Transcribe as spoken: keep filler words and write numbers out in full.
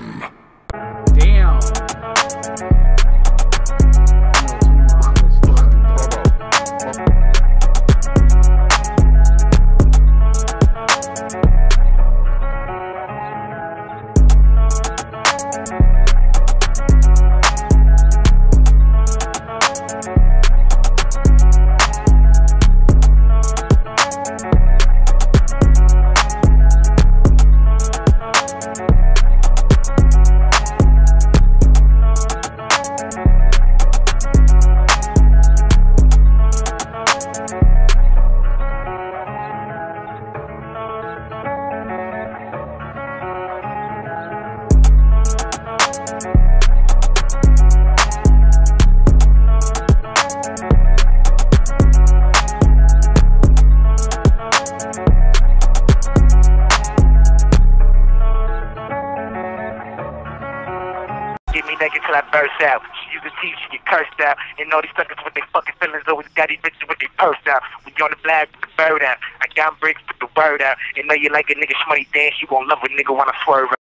Damn. Get me naked till I burst out. She use the teeth, she get cursed out. And all these suckers with their fucking feelings always got these bitches with their purse out. We on the flag, put the bird out. I got bricks, put the word out. And know you like a nigga shmoney dance, you gon' love a nigga when I swerve out.